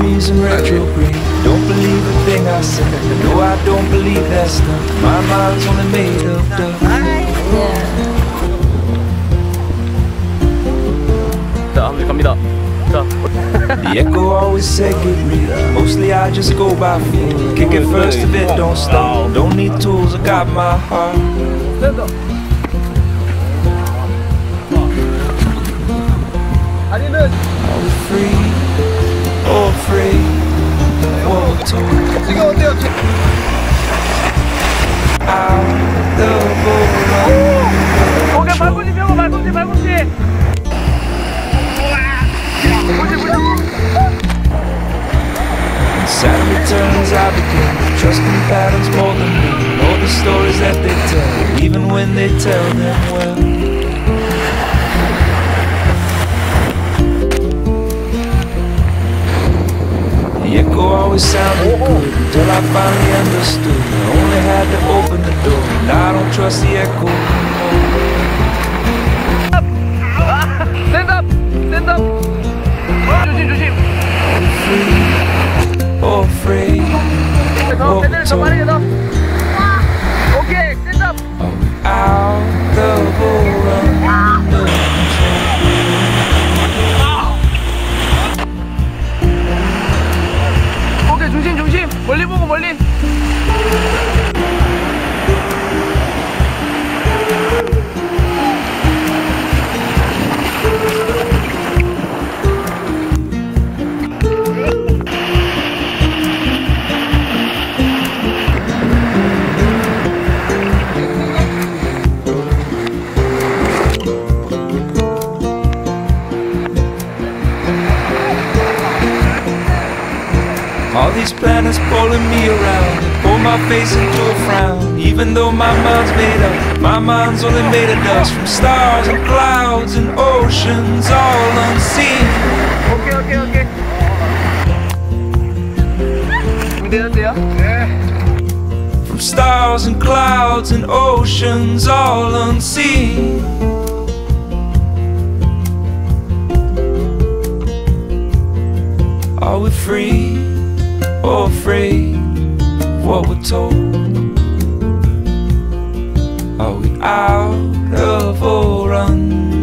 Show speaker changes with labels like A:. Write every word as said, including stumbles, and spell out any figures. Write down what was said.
A: Mercury's in retrograde. Don't believe a thing I say. No, I don't believe that stuff. My mind's only made of dust.
B: 자, 한번 갑니다. 자.
A: The echo always said get real. Mostly I just go by feel. Kick it first if it don't stop. Don't need tools, I got my heart.
B: 아니는
A: Are we free or free? What we're told.
B: 지금 어때요?
A: Out the world.
B: 오케이, 발꿈치 펴고 발꿈치 발꿈치.
A: Saturday turns I begin trusting patterns more than me. Know the stories that they tell, even when they tell them well. The echo always sounded good until I finally understood. I only had to open the door, and I don't trust the echo anymore.
B: Stand up, stand up. 조심 조심.
A: Free or free?
B: 더 pedal 더 빠르게 더. 오케이, stand up.
A: Out of all under control.
B: 오케이, 중심 중심. 멀리 보고 멀리.
A: All these planets pulling me around, pull my face into a frown. Even though my mind's made up, my mind's only made of dust. From stars and clouds and oceans all unseen.
B: 오케이 오케이 오케이. 준비되는데요? 네.
A: From stars and clouds and oceans all unseen. Are we free or afraid of what we're told? Are we out of or under